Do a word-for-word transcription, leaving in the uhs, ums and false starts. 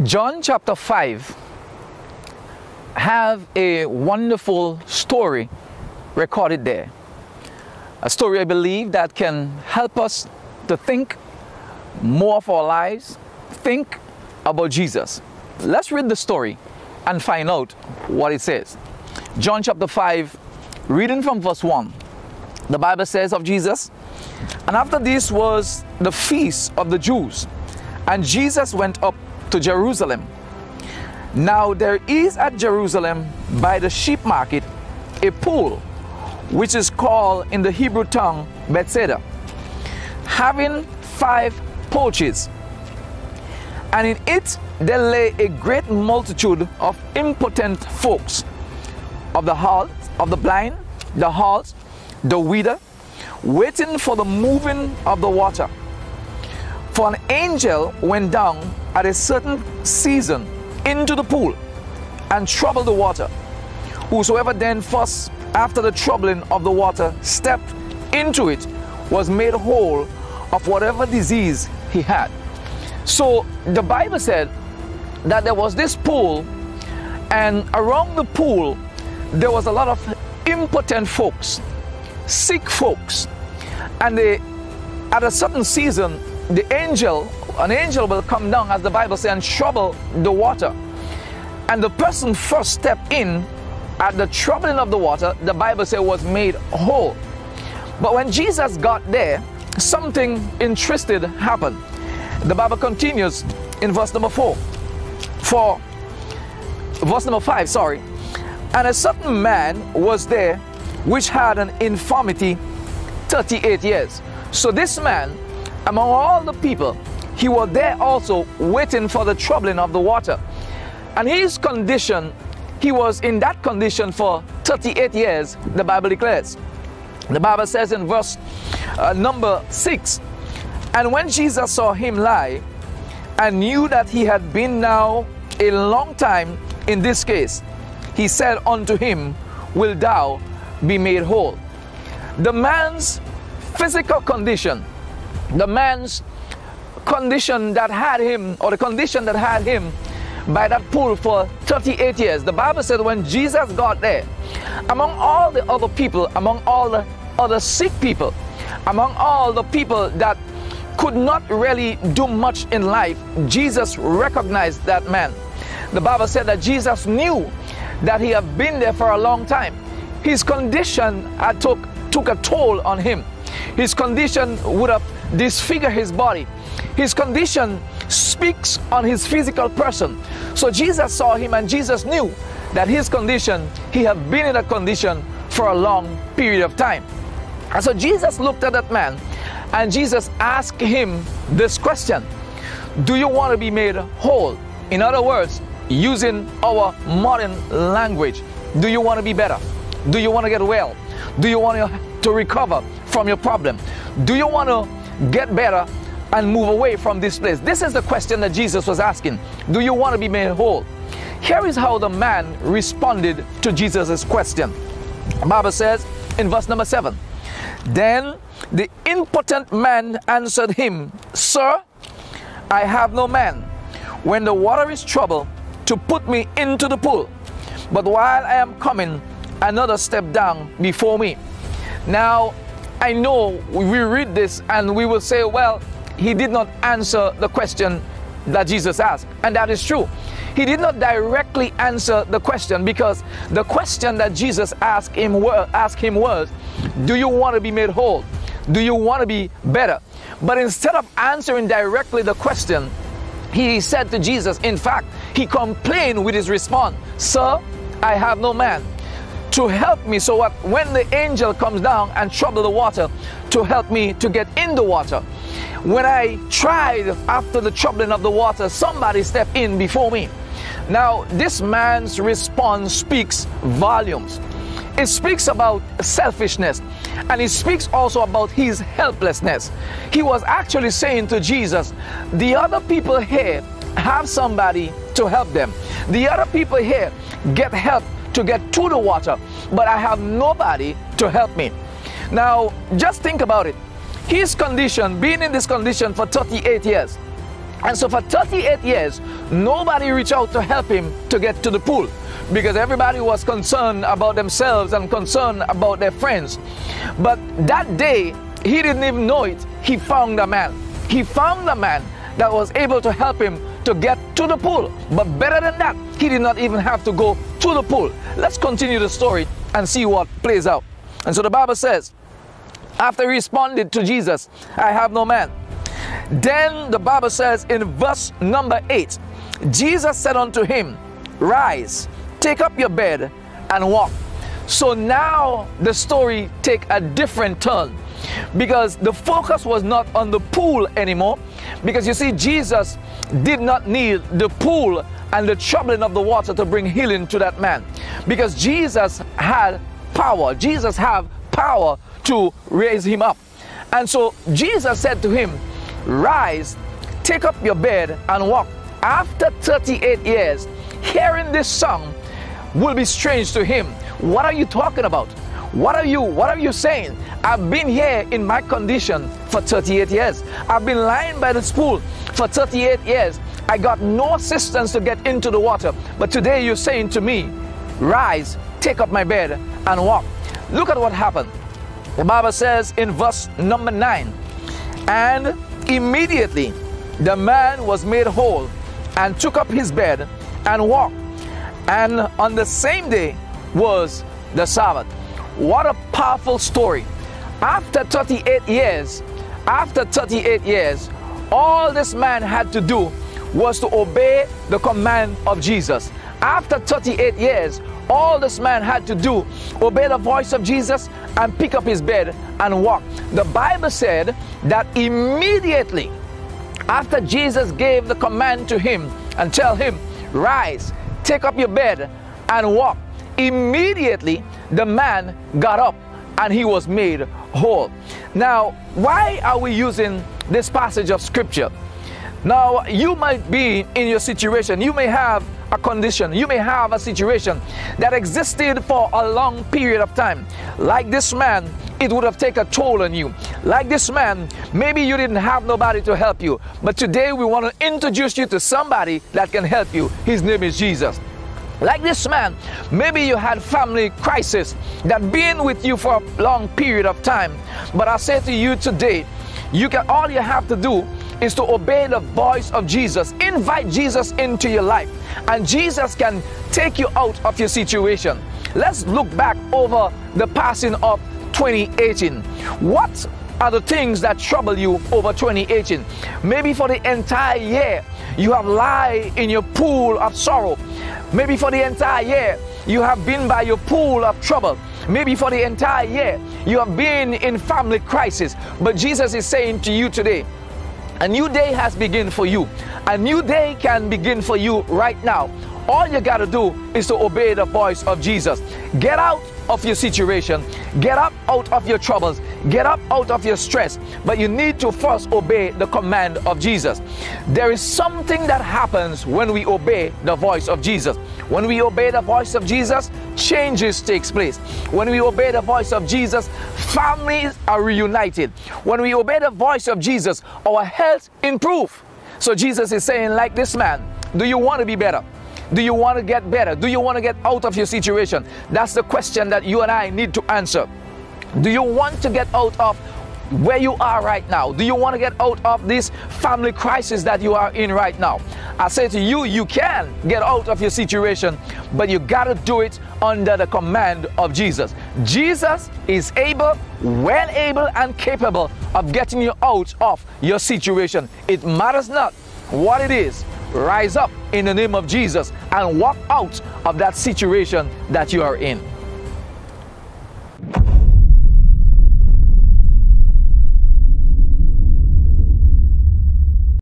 John chapter five have a wonderful story recorded there. A story I believe that can help us to think more of our lives, think about Jesus. Let's read the story and find out what it says. John chapter five, reading from verse one. The Bible says of Jesus, "And after this was the feast of the Jews, and Jesus went up to Jerusalem. Now there is at Jerusalem by the sheep market a pool, which is called in the Hebrew tongue Bethesda, having five porches. And in it there lay a great multitude of impotent folks, of the halt, of the blind, the halt, the withered, waiting for the moving of the water. For an angel went down at a certain season into the pool and troubled the water. Whosoever then first, after the troubling of the water, stepped into it, was made whole of whatever disease he had." So the Bible said that there was this pool, and around the pool there was a lot of impotent folks, sick folks, and they, at a certain season, the angel, an angel will come down, as the Bible says, and trouble the water. And the person first stepped in at the troubling of the water, the Bible says, was made whole. But when Jesus got there, something interesting happened. The Bible continues in verse number four. For verse number five, sorry. "And a certain man was there which had an infirmity thirty-eight years. So this man, among all the people, he was there also waiting for the troubling of the water. And his condition, he was in that condition for thirty-eight years, the Bible declares. The Bible says in verse uh, number six, "And when Jesus saw him lie, and knew that he had been now a long time in this case, he said unto him, Wilt thou be made whole?" The man's physical condition, the man's condition that had him, or the condition that had him by that pool for thirty-eight years. The Bible said when Jesus got there, among all the other people, among all the other sick people, among all the people that could not really do much in life, Jesus recognized that man. The Bible said that Jesus knew that he had been there for a long time. His condition had took, took a toll on him. His condition would have disfigured his body. His condition speaks on his physical person. So Jesus saw him, and Jesus knew that his condition, he had been in that condition for a long period of time. And so Jesus looked at that man, and Jesus asked him this question: "Do you want to be made whole?" In other words, using our modern language, do you want to be better? Do you want to get well? Do you want to recover from your problem? Do you want to get better and move away from this place? This is the question that Jesus was asking. Do you want to be made whole? Here is how the man responded to Jesus' question. The Bible says in verse number seven, "Then the impotent man answered him, Sir, I have no man, when the water is troubled, to put me into the pool. But while I am coming, another stepped down before me." Now, I know we read this and we will say, well, he did not answer the question that Jesus asked. And that is true. He did not directly answer the question, because the question that Jesus asked him, asked him was, do you want to be made whole? Do you want to be better? But instead of answering directly the question, he said to Jesus, in fact, he complained with his response, "Sir, I have no man to help me, so what when the angel comes down and trouble the water, to help me to get in the water. When I tried after the troubling of the water, somebody stepped in before me." Now, this man's response speaks volumes. It speaks about selfishness, and it speaks also about his helplessness. He was actually saying to Jesus, the other people here have somebody to help them. The other people here get help to get to the water, but I have nobody to help me. Now, just think about it. His condition, being in this condition for thirty-eight years, And so for thirty-eight years, nobody reached out to help him to get to the pool, because everybody was concerned about themselves and concerned about their friends. But that day, he didn't even know it. He found a man. He found a man that was able to help him to get to the pool. But better than that, he did not even have to go to the pool. Let's continue the story and see what plays out. And so the Bible says, after he responded to Jesus, I have no man. Then the Bible says in verse number eight, Jesus said unto him, rise, take up your bed and walk. So now the story take a different turn, because the focus was not on the pool anymore. Because you see, Jesus did not need the pool and the troubling of the water to bring healing to that man, because Jesus had power. Jesus had power to raise him up. And so Jesus said to him, rise, take up your bed and walk. After thirty-eight years, hearing this song will be strange to him. What are you talking about? What are you, what are you saying? I've been here in my condition for thirty-eight years. I've been lying by this pool for thirty-eight years. I got no assistance to get into the water. But today you're saying to me, rise, take up my bed and walk. Look at what happened. The Bible says in verse number nine, and immediately the man was made whole and took up his bed and walked. And on the same day was the Sabbath. What a powerful story. After thirty-eight years, after thirty-eight years, all this man had to do was to obey the command of Jesus. After thirty-eight years, all this man had to do, obey the voice of Jesus and pick up his bed and walk. The Bible said that immediately after Jesus gave the command to him and tell him, rise, take up your bed and walk, immediately the man got up and he was made whole. Now, why are we using this passage of scripture? Now, you might be in your situation. You may have a condition. You may have a situation that existed for a long period of time. Like this man, it would have taken a toll on you. Like this man, maybe you didn't have nobody to help you. But today we want to introduce you to somebody that can help you. His name is Jesus. Like this man, maybe you had family crisis that been with you for a long period of time. But I say to you today, you can, all you have to do is to obey the voice of Jesus. Invite Jesus into your life, and Jesus can take you out of your situation. Let's look back over the passing of twenty eighteen. What are the things that trouble you over twenty eighteen? Maybe for the entire year you have lied in your pool of sorrow. Maybe for the entire year you have been by your pool of trouble. Maybe for the entire year you have been in family crisis. But Jesus is saying to you today, a new day has begun for you. A new day can begin for you right now. All you got to do is to obey the voice of Jesus. Get out of your situation. Get up out of your troubles. Get up out of your stress. But you need to first obey the command of Jesus. There is something that happens when we obey the voice of Jesus. When we obey the voice of Jesus, changes takes place. When we obey the voice of Jesus, families are reunited. When we obey the voice of Jesus, our health improves. So Jesus is saying, like this man, do you want to be better? Do you want to get better? Do you want to get out of your situation? That's the question that you and I need to answer. Do you want to get out of where you are right now? Do you want to get out of this family crisis that you are in right now? I say to you, you can get out of your situation, but you got to do it under the command of Jesus. Jesus is able, well able and capable of getting you out of your situation. It matters not what it is. Rise up in the name of Jesus and walk out of that situation that you are in.